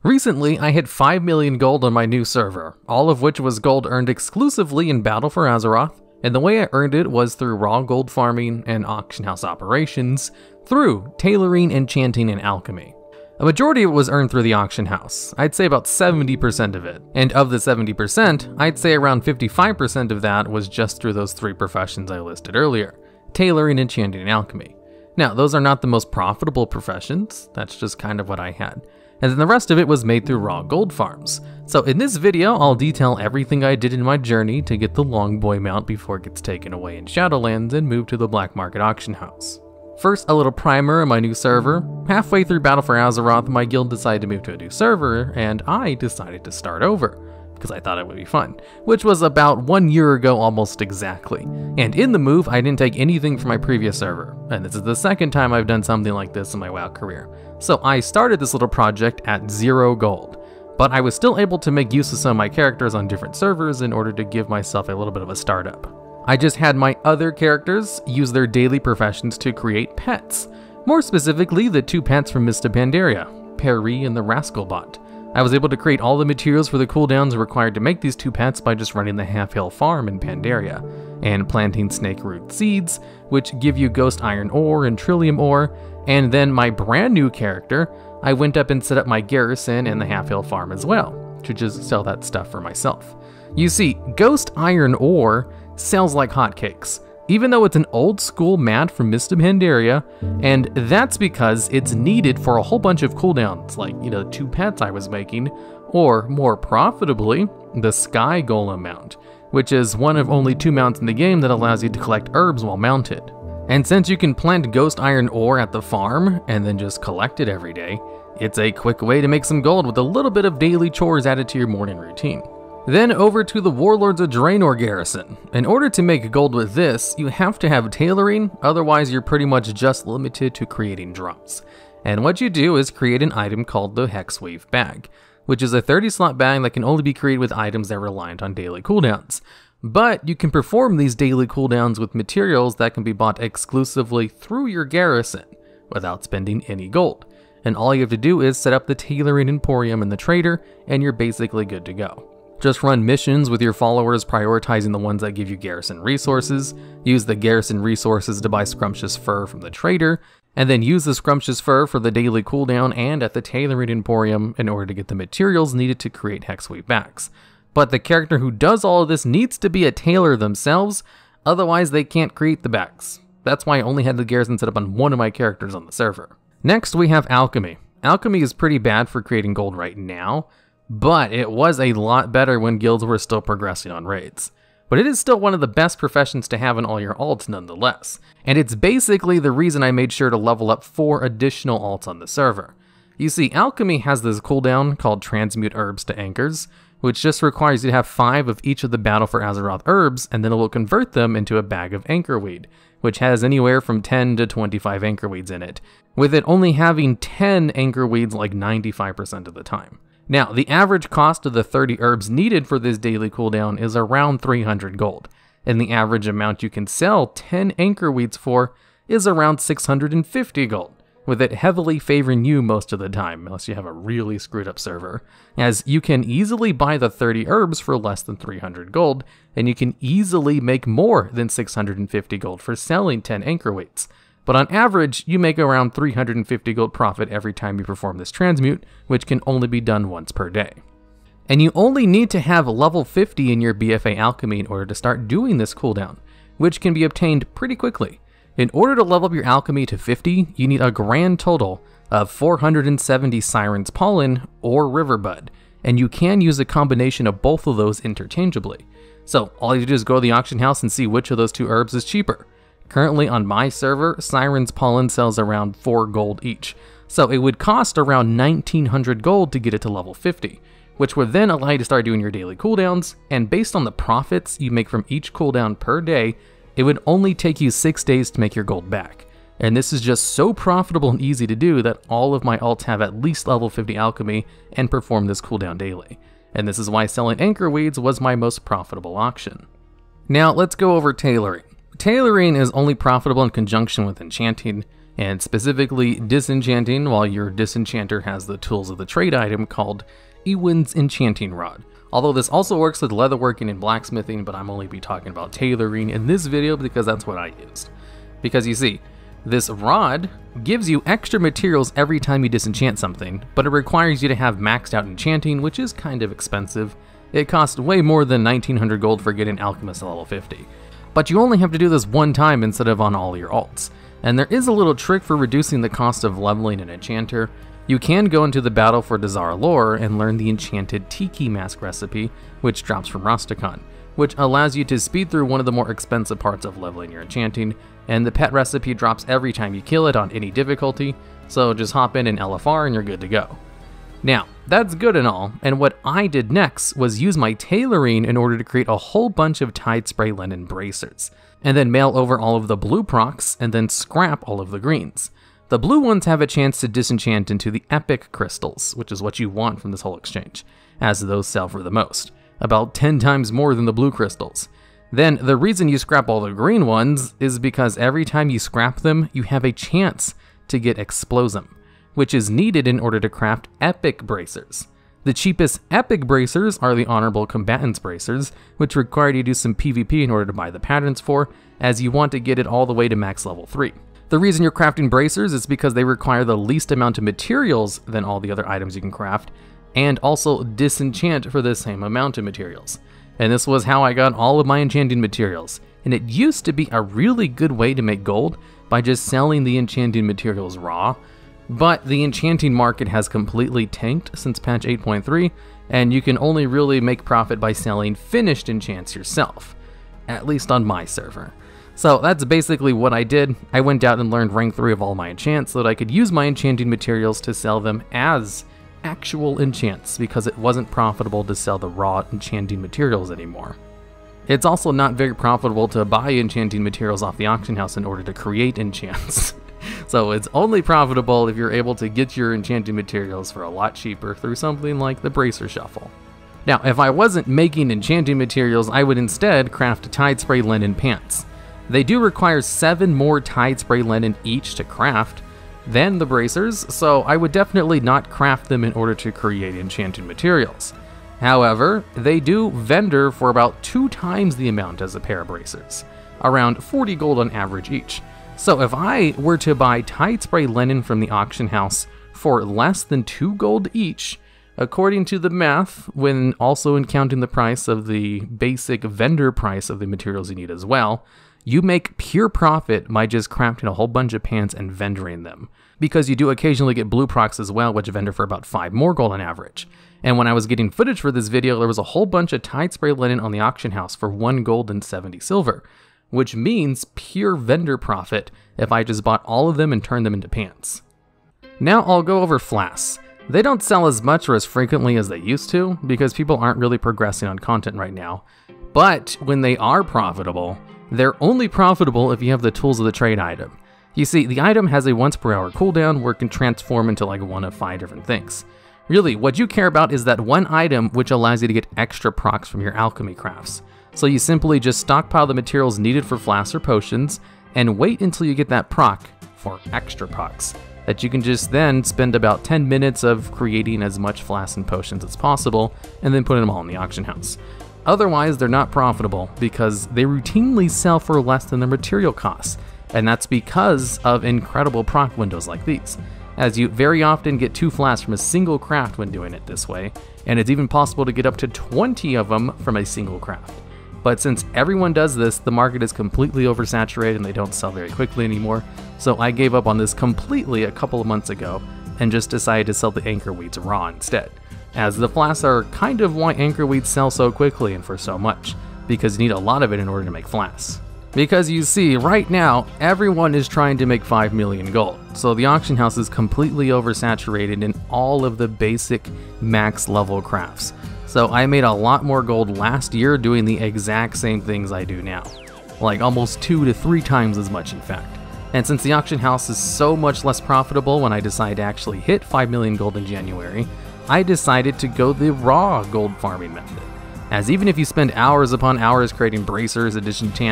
Recently, I hit 5 million gold on my new server, all of which was gold earned exclusively in Battle for Azeroth, and the way I earned it was through raw gold farming and auction house operations, through tailoring, enchanting, and alchemy. A majority of it was earned through the auction house. I'd say about 70% of it. And of the 70%, I'd say around 55% of that was just through those 3 professions I listed earlier: tailoring, enchanting, and alchemy. Now, those are not the most profitable professions, that's just kind of what I had. And then the rest of it was made through raw gold farms. So in this video, I'll detail everything I did in my journey to get the Longboy mount before it gets taken away in Shadowlands and moved to the black market auction house. First, a little primer on my new server. Halfway through Battle for Azeroth, my guild decided to move to a new server, and I decided to start over, because I thought it would be fun, which was about 1 year ago almost exactly. And in the move, I didn't take anything from my previous server, and this is the second time I've done something like this in my WoW career. So I started this little project at 0 gold, but I was still able to make use of some of my characters on different servers in order to give myself a little bit of a startup. I just had my other characters use their daily professions to create pets. More specifically, the 2 pets from Mists of Pandaria, Perry and the Rascalbot. I was able to create all the materials for the cooldowns required to make these 2 pets by just running the half-hill farm in Pandaria, and planting snake root seeds, which give you ghost iron ore and trillium ore, and then my brand new character, I went up and set up my garrison and the half-hill farm as well, to just sell that stuff for myself. You see, ghost iron ore sells like hotcakes, even though it's an old school mat from Mists of Pandaria, and that's because it's needed for a whole bunch of cooldowns, like, the 2 pets I was making, or more profitably, the Sky Golem mount, which is one of only 2 mounts in the game that allows you to collect herbs while mounted. And since you can plant ghost iron ore at the farm, and then just collect it every day, it's a quick way to make some gold with a little bit of daily chores added to your morning routine. Then over to the Warlords of Draenor garrison. In order to make gold with this, you have to have tailoring, otherwise you're pretty much just limited to creating drops. And what you do is create an item called the Hexweave bag, which is a 30-slot bag that can only be created with items that are reliant on daily cooldowns. But you can perform these daily cooldowns with materials that can be bought exclusively through your garrison, without spending any gold. And all you have to do is set up the tailoring emporium in the trader, and you're basically good to go. Just run missions with your followers, prioritizing the ones that give you garrison resources, use the garrison resources to buy scrumptious fur from the trader, and then use the scrumptious fur for the daily cooldown and at the tailoring emporium in order to get the materials needed to create Hexweave bags. But the character who does all of this needs to be a tailor themselves, otherwise they can't create the bags. That's why I only had the garrison set up on one of my characters on the server. Next we have alchemy. Alchemy is pretty bad for creating gold right now, but it was a lot better when guilds were still progressing on raids. But it is still one of the best professions to have in all your alts nonetheless, and it's basically the reason I made sure to level up 4 additional alts on the server. You see, alchemy has this cooldown called Transmute herbs to anchors, which just requires you to have 5 of each of the Battle for Azeroth herbs, and then it will convert them into a bag of anchorweed, which has anywhere from 10 to 25 anchorweeds in it, with it only having 10 anchorweeds like 95% of the time. Now, the average cost of the 30 herbs needed for this daily cooldown is around 300 gold, and the average amount you can sell 10 anchorweeds for is around 650 gold, with it heavily favoring you most of the time, unless you have a really screwed up server, as you can easily buy the 30 herbs for less than 300 gold, and you can easily make more than 650 gold for selling 10 anchorweeds. But on average, you make around 350 gold profit every time you perform this transmute, which can only be done once per day. And you only need to have level 50 in your BFA alchemy in order to start doing this cooldown, which can be obtained pretty quickly. In order to level up your alchemy to 50, you need a grand total of 470 Siren's Pollen or Riverbud, and you can use a combination of both of those interchangeably. So all you do is go to the auction house and see which of those 2 herbs is cheaper. Currently on my server, Siren's Pollen sells around 4 gold each, so it would cost around 1900 gold to get it to level 50, which would then allow you to start doing your daily cooldowns, and based on the profits you make from each cooldown per day, it would only take you 6 days to make your gold back. And this is just so profitable and easy to do that all of my alts have at least level 50 alchemy and perform this cooldown daily. And this is why selling anchorweeds was my most profitable auction. Now let's go over tailoring. Tailoring is only profitable in conjunction with enchanting, and specifically disenchanting, while your disenchanter has the tools of the trade item called Ewin's Enchanting Rod. Although this also works with leatherworking and blacksmithing, but I'm only be talking about tailoring in this video because that's what I used. Because you see, this rod gives you extra materials every time you disenchant something, but it requires you to have maxed out enchanting, which is kind of expensive. It costs way more than 1900 gold for getting alchemist to level 50. But you only have to do this one time instead of on all your alts. And there is a little trick for reducing the cost of leveling an enchanter. You can go into the Battle for Azeroth lore and learn the enchanted Tiki Mask recipe, which drops from Rastakhan, which allows you to speed through one of the more expensive parts of leveling your enchanting, and the pet recipe drops every time you kill it on any difficulty, so just hop in LFR and you're good to go. Now, that's good and all, and what I did next was use my tailoring in order to create a whole bunch of Tide Spray Linen bracers, and then mail over all of the blue procs and then scrap all of the greens. The blue ones have a chance to disenchant into the epic crystals, which is what you want from this whole exchange, as those sell for the most, about 10 times more than the blue crystals. Then the reason you scrap all the green ones is because every time you scrap them, you have a chance to get Explosum, which is needed in order to craft epic bracers. The cheapest epic bracers are the honorable combatants bracers, which require you to do some PvP in order to buy the patterns for, as you want to get it all the way to max level 3. The reason you're crafting bracers is because they require the least amount of materials than all the other items you can craft, and also disenchant for the same amount of materials. And this was how I got all of my enchanting materials, and it used to be a really good way to make gold by just selling the enchanting materials raw, but the enchanting market has completely tanked since patch 8.3, and you can only really make profit by selling finished enchants yourself, at least on my server. So that's basically what I did. I went out and learned rank 3 of all my enchants so that I could use my enchanting materials to sell them as actual enchants, because it wasn't profitable to sell the raw enchanting materials anymore. It's also not very profitable to buy enchanting materials off the auction house in order to create enchants. So it's only profitable if you're able to get your enchanting materials for a lot cheaper through something like the Bracer Shuffle. Now, if I wasn't making enchanting materials, I would instead craft Tide Spray Linen pants. They do require 7 more Tide Spray Linen each to craft than the bracers, so I would definitely not craft them in order to create enchanted materials. However, they do vendor for about 2 times the amount as a pair of bracers, around 40 gold on average each. So if I were to buy Tide Spray Linen from the auction house for less than 2 gold each, according to the math, when also counting the price of the basic vendor price of the materials you need as well, you make pure profit by just crafting a whole bunch of pants and vendoring them, because you do occasionally get blue procs as well, which vendor for about 5 more gold on average. And when I was getting footage for this video, there was a whole bunch of Tide Spray Linen on the auction house for 1 gold and 70 silver, which means pure vendor profit if I just bought all of them and turned them into pants. Now I'll go over flasks. They don't sell as much or as frequently as they used to, because people aren't really progressing on content right now. But when they are profitable, they're only profitable if you have the tools of the trade item. You see, the item has a once per hour cooldown where it can transform into like one of 5 different things. Really, what you care about is that one item which allows you to get extra procs from your alchemy crafts. So you simply just stockpile the materials needed for flasks or potions, and wait until you get that proc for extra procs, that you can just then spend about 10 minutes of creating as much flasks and potions as possible, and then putting them all in the auction house. Otherwise, they're not profitable because they routinely sell for less than their material costs, and that's because of incredible proc windows like these, as you very often get 2 flasks from a single craft when doing it this way, and it's even possible to get up to 20 of them from a single craft. But since everyone does this, the market is completely oversaturated and they don't sell very quickly anymore, so I gave up on this completely a couple of months ago and just decided to sell the anchor weeds raw instead, as the flasks are kind of why anchor weeds sell so quickly and for so much, because you need a lot of it in order to make flasks. Because you see, right now, everyone is trying to make 5 million gold, so the auction house is completely oversaturated in all of the basic max level crafts. So I made a lot more gold last year doing the exact same things I do now, like almost 2 to 3 times as much in fact. And since the auction house is so much less profitable when I decide to actually hit 5 million gold in January, I decided to go the raw gold farming method. As even if you spend hours upon hours creating bracers and disenchant,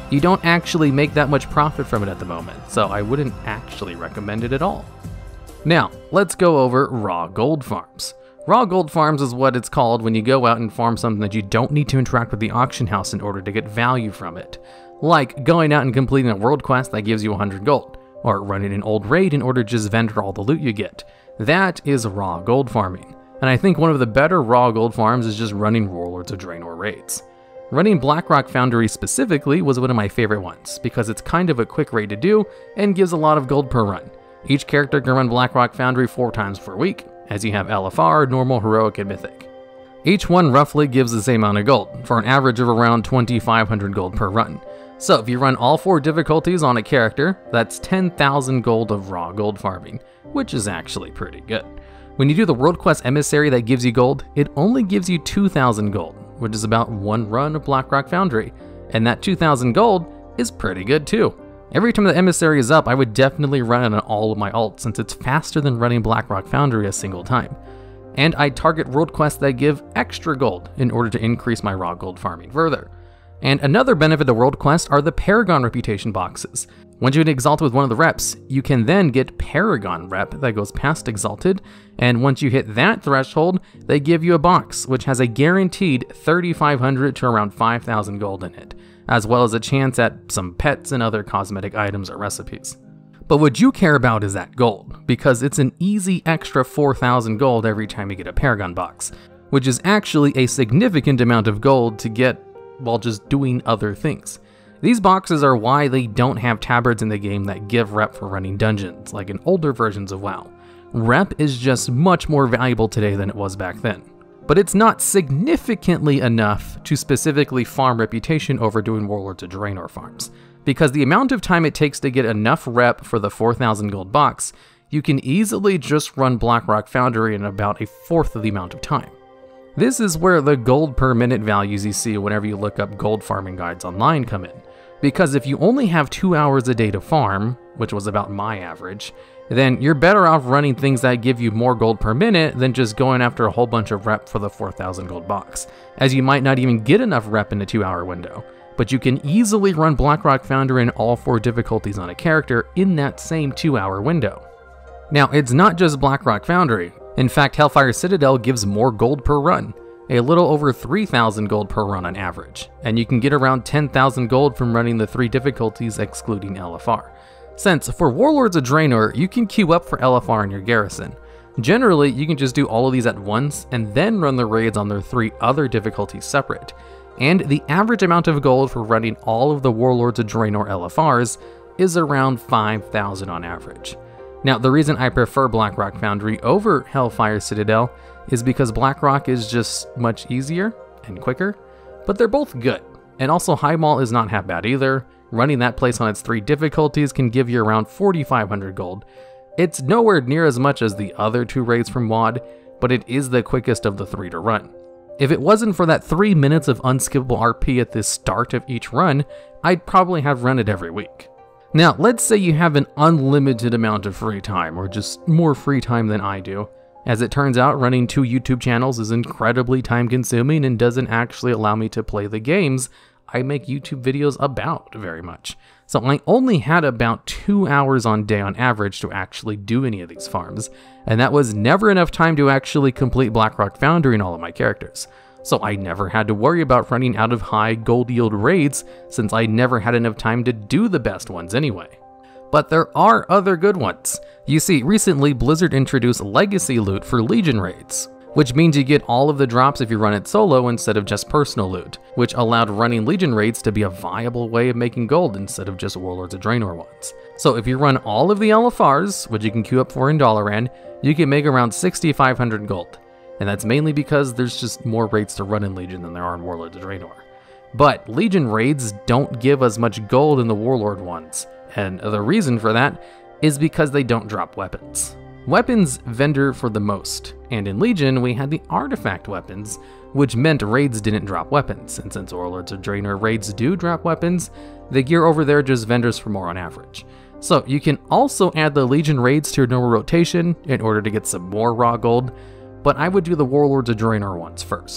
You don't actually make that much profit from it at the moment, so I wouldn't actually recommend it at all. Now, let's go over raw gold farms. Raw gold farms is what it's called when you go out and farm something that you don't need to interact with the auction house in order to get value from it. Like going out and completing a world quest that gives you 100 gold, or running an old raid in order to just vendor all the loot you get. That is raw gold farming. And I think one of the better raw gold farms is just running Warlords of Draenor raids. Running Blackrock Foundry specifically was one of my favorite ones, because it's kind of a quick raid to do and gives a lot of gold per run. Each character can run Blackrock Foundry 4 times per week, as you have LFR, Normal, Heroic, and Mythic. Each one roughly gives the same amount of gold, for an average of around 2,500 gold per run. So if you run all 4 difficulties on a character, that's 10,000 gold of raw gold farming, which is actually pretty good. When you do the World Quest Emissary that gives you gold, it only gives you 2,000 gold, which is about 1 run of Blackrock Foundry, and that 2,000 gold is pretty good too. Every time the Emissary is up, I would definitely run it on all of my alts, since it's faster than running Blackrock Foundry a single time. And I target world quests that give extra gold in order to increase my raw gold farming further. And another benefit of world quest are the Paragon reputation boxes. Once you get exalted with one of the reps, you can then get Paragon rep that goes past exalted, and once you hit that threshold, they give you a box which has a guaranteed 3,500 to around 5,000 gold in it, as well as a chance at some pets and other cosmetic items or recipes. But what you care about is that gold, because it's an easy extra 4,000 gold every time you get a Paragon box, which is actually a significant amount of gold to get while just doing other things. These boxes are why they don't have tabards in the game that give rep for running dungeons, like in older versions of WoW. Rep is just much more valuable today than it was back then. But it's not significantly enough to specifically farm reputation over doing Warlords of Draenor farms, because the amount of time it takes to get enough rep for the 4,000 gold box, you can easily just run Blackrock Foundry in about 1/4 of the amount of time. This is where the gold per minute values you see whenever you look up gold farming guides online come in. Because if you only have 2 hours a day to farm, which was about my average, then you're better off running things that give you more gold per minute than just going after a whole bunch of rep for the 4,000 gold box, as you might not even get enough rep in a 2-hour window. But you can easily run Blackrock Foundry in all 4 difficulties on a character in that same 2-hour window. Now, it's not just Blackrock Foundry. In fact, Hellfire Citadel gives more gold per run, a little over 3,000 gold per run on average, and you can get around 10,000 gold from running the 3 difficulties excluding LFR. Since for Warlords of Draenor, you can queue up for LFR in your garrison. Generally, you can just do all of these at once and then run the raids on their 3 other difficulties separate, and the average amount of gold for running all of the Warlords of Draenor LFRs is around 5,000 on average. Now, the reason I prefer Blackrock Foundry over Hellfire Citadel is because Blackrock is just much easier and quicker, but they're both good. And also High Mall is not half bad either. Running that place on its 3 difficulties can give you around 4,500 gold. It's nowhere near as much as the other 2 raids from WoD, but it is the quickest of the 3 to run. If it wasn't for that 3 minutes of unskippable RP at the start of each run, I'd probably have run it every week. Now, let's say you have an unlimited amount of free time, or just more free time than I do. As it turns out, running 2 YouTube channels is incredibly time consuming and doesn't actually allow me to play the games I make YouTube videos about very much. So I only had about 2 hours on day on average to actually do any of these farms, and that was never enough time to actually complete Blackrock Foundry and all of my characters. So I never had to worry about running out of high gold yield raids, since I never had enough time to do the best ones anyway. But there are other good ones. You see, recently Blizzard introduced legacy loot for Legion raids, which means you get all of the drops if you run it solo instead of just personal loot, which allowed running Legion raids to be a viable way of making gold instead of just Warlords of Draenor ones. So if you run all of the LFRs, which you can queue up for in Dalaran, you can make around 6,500 gold. And that's mainly because there's just more raids to run in Legion than there are in Warlords of Draenor. But Legion raids don't give as much gold in the Warlord ones, and the reason for that is because they don't drop weapons. Weapons vendor for the most, and in Legion we had the artifact weapons, which meant raids didn't drop weapons, and since Warlords of Draenor raids do drop weapons, the gear over there just vendors for more on average. So you can also add the Legion raids to your normal rotation in order to get some more raw gold, but I would do the Warlords of Draenor ones first.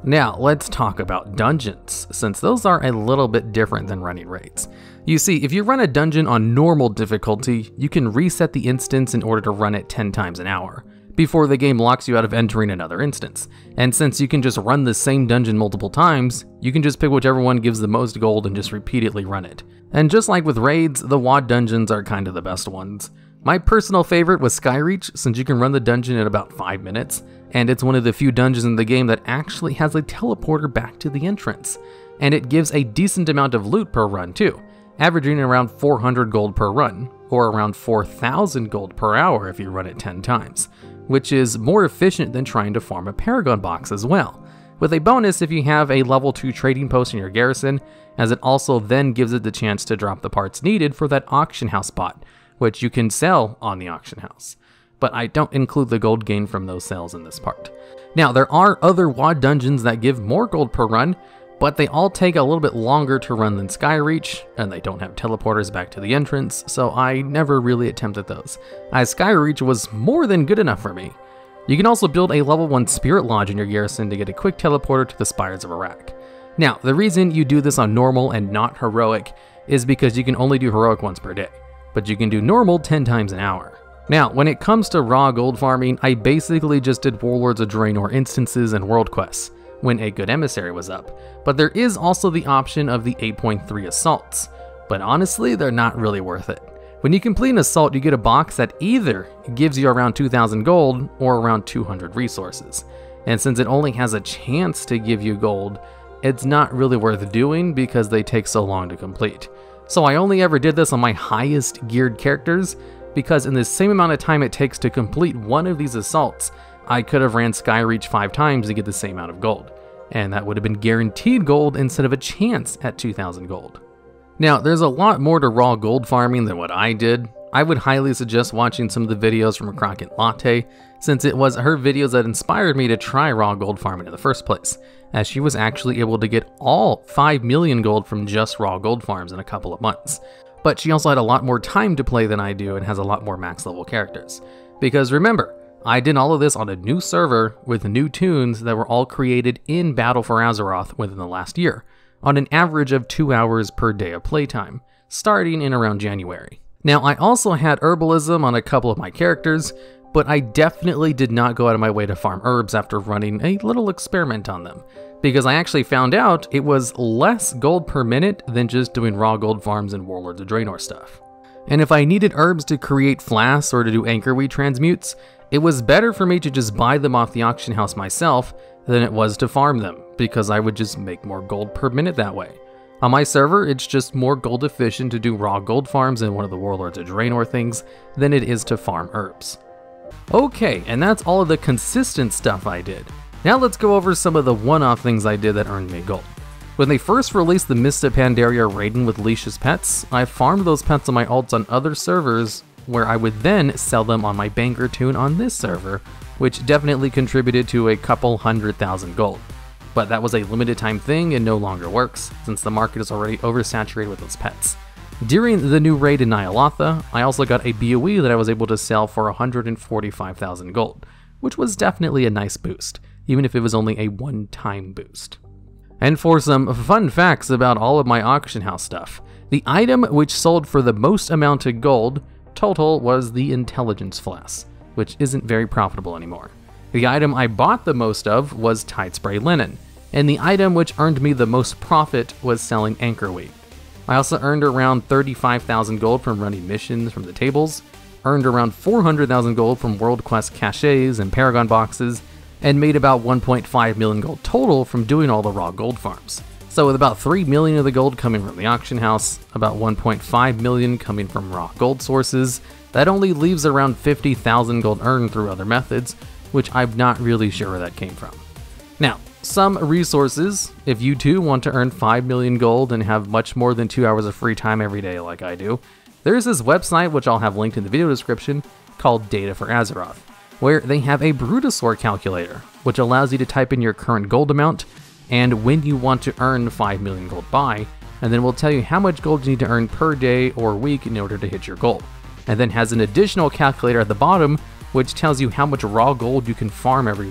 Now, let's talk about dungeons, since those are a little bit different than running raids. You see, if you run a dungeon on normal difficulty, you can reset the instance in order to run it 10 times an hour, before the game locks you out of entering another instance. And since you can just run the same dungeon multiple times, you can just pick whichever one gives the most gold and just repeatedly run it. And just like with raids, the WoD dungeons are kind of the best ones. My personal favorite was Skyreach, since you can run the dungeon in about 5 minutes, and it's one of the few dungeons in the game that actually has a teleporter back to the entrance. And it gives a decent amount of loot per run too, averaging around 400 gold per run, or around 4,000 gold per hour if you run it 10 times, which is more efficient than trying to farm a Paragon box as well, with a bonus if you have a level 2 trading post in your garrison, as it also then gives it the chance to drop the parts needed for that auction house bot, which you can sell on the auction house. But I don't include the gold gain from those sales in this part. Now, there are other WoD dungeons that give more gold per run, but they all take a little bit longer to run than Skyreach, and they don't have teleporters back to the entrance, so I never really attempted those, as Skyreach was more than good enough for me. You can also build a level 1 Spirit Lodge in your garrison to get a quick teleporter to the Spires of Iraq. Now, the reason you do this on normal and not heroic is because you can only do heroic once per day, but you can do normal 10 times an hour. Now, when it comes to raw gold farming, I basically just did Warlords of Draenor instances and world quests, when a good emissary was up, but there is also the option of the 8.3 assaults, but honestly, they're not really worth it. When you complete an assault, you get a box that either gives you around 2,000 gold or around 200 resources, and since it only has a chance to give you gold, it's not really worth doing because they take so long to complete. So I only ever did this on my highest geared characters, because in the same amount of time it takes to complete one of these assaults, I could have ran Skyreach 5 times to get the same amount of gold, and that would have been guaranteed gold instead of a chance at 2,000 gold. Now, there's a lot more to raw gold farming than what I did. I would highly suggest watching some of the videos from Crockett Latte, since it was her videos that inspired me to try raw gold farming in the first place, as she was actually able to get all 5 million gold from just raw gold farms in a couple of months. But she also had a lot more time to play than I do and has a lot more max level characters. Because remember, I did all of this on a new server with new tunes that were all created in Battle for Azeroth within the last year, on an average of 2 hours per day of playtime, starting in around January. Now, I also had herbalism on a couple of my characters, but I definitely did not go out of my way to farm herbs after running a little experiment on them, because I actually found out it was less gold per minute than just doing raw gold farms and Warlords of Draenor stuff. And if I needed herbs to create flasks or to do anchorweed transmutes, it was better for me to just buy them off the auction house myself than it was to farm them, because I would just make more gold per minute that way. On my server, it's just more gold efficient to do raw gold farms in one of the Warlords of Draenor things than it is to farm herbs. Okay, and that's all of the consistent stuff I did. Now let's go over some of the one-off things I did that earned me gold. When they first released the Mist of Pandaria raiding with Leash's pets, I farmed those pets on my alts on other servers, where I would then sell them on my banger tune on this server, which definitely contributed to a couple 100,000 gold. But that was a limited time thing and no longer works, since the market is already oversaturated with those pets. During the new raid in Nyalotha, I also got a BOE that I was able to sell for 145,000 gold, which was definitely a nice boost, even if it was only a one-time boost. And for some fun facts about all of my auction house stuff, the item which sold for the most amount of gold total was the Intelligence Flask, which isn't very profitable anymore. The item I bought the most of was Tide Spray Linen, and the item which earned me the most profit was selling Anchorweed. I also earned around 35,000 gold from running missions from the tables, earned around 400,000 gold from World Quest caches and Paragon boxes, and made about 1.5 million gold total from doing all the raw gold farms. So with about 3 million of the gold coming from the auction house, about 1.5 million coming from raw gold sources, that only leaves around 50,000 gold earned through other methods, which I'm not really sure where that came from. Now, some resources, if you too want to earn 5 million gold and have much more than 2 hours of free time every day like I do, there's this website, which I'll have linked in the video description, called Data for Azeroth, where they have a Brutosaur calculator, which allows you to type in your current gold amount and when you want to earn 5 million gold by, and then will tell you how much gold you need to earn per day or week in order to hit your goal. And then has an additional calculator at the bottom, which tells you how much raw gold you can farm every week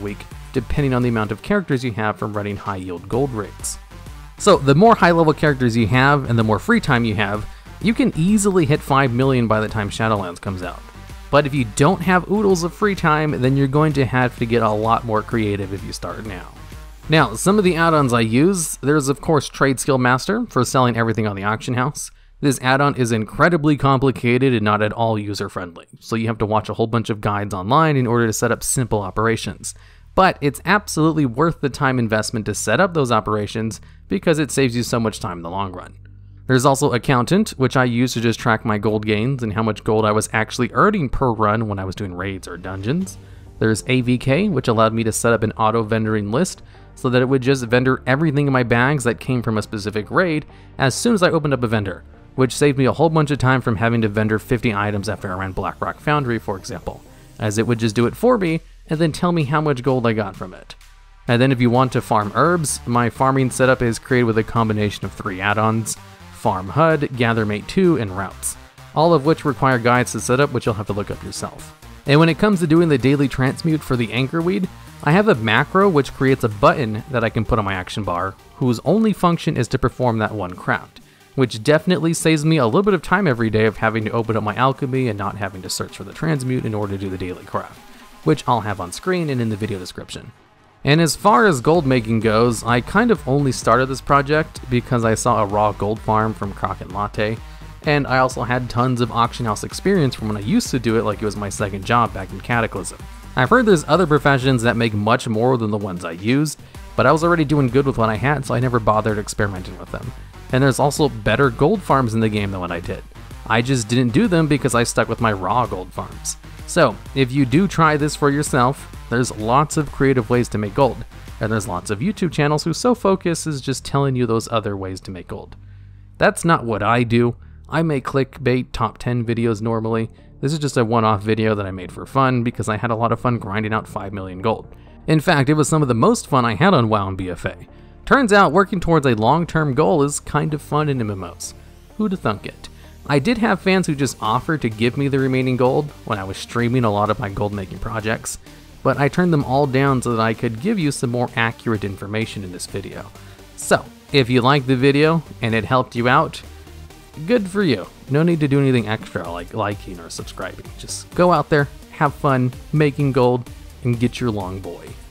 depending on the amount of characters you have from running high yield gold raids. So the more high level characters you have and the more free time you have, you can easily hit 5 million by the time Shadowlands comes out. But if you don't have oodles of free time, then you're going to have to get a lot more creative if you start now. Now, some of the add-ons I use, there's of course Trade Skill Master for selling everything on the auction house. This add-on is incredibly complicated and not at all user-friendly, so you have to watch a whole bunch of guides online in order to set up simple operations. But it's absolutely worth the time investment to set up those operations because it saves you so much time in the long run. There's also Accountant, which I use to just track my gold gains and how much gold I was actually earning per run when I was doing raids or dungeons. There's AVK, which allowed me to set up an auto-vendoring list so that it would just vendor everything in my bags that came from a specific raid as soon as I opened up a vendor, which saved me a whole bunch of time from having to vendor 50 items after I ran Blackrock Foundry, for example, as it would just do it for me and then tell me how much gold I got from it. And then if you want to farm herbs, my farming setup is created with a combination of 3 add-ons: Farm HUD, Gathermate 2, and Routes, all of which require guides to set up, which you'll have to look up yourself. And when it comes to doing the daily transmute for the Anchorweed, I have a macro which creates a button that I can put on my action bar, whose only function is to perform that one craft, which definitely saves me a little bit of time every day of having to open up my alchemy and not having to search for the transmute in order to do the daily craft, which I'll have on screen and in the video description. And as far as gold making goes, I kind of only started this project because I saw a raw gold farm from Croc and Latte, and I also had tons of auction house experience from when I used to do it like it was my second job back in Cataclysm. I've heard there's other professions that make much more than the ones I used, but I was already doing good with what I had, so I never bothered experimenting with them. And there's also better gold farms in the game than what I did. I just didn't do them because I stuck with my raw gold farms. So, if you do try this for yourself, there's lots of creative ways to make gold, and there's lots of YouTube channels whose sole focus is just telling you those other ways to make gold. That's not what I do. I make clickbait top 10 videos normally. This is just a one-off video that I made for fun because I had a lot of fun grinding out 5 million gold. In fact, it was some of the most fun I had on WoW and BFA. Turns out working towards a long-term goal is kind of fun in MMOs. Who'da thunk it? I did have fans who just offered to give me the remaining gold when I was streaming a lot of my gold making projects, but I turned them all down so that I could give you some more accurate information in this video. So, if you liked the video and it helped you out, good for you. No need to do anything extra like liking or subscribing. Just go out there, have fun making gold, and get your long boy.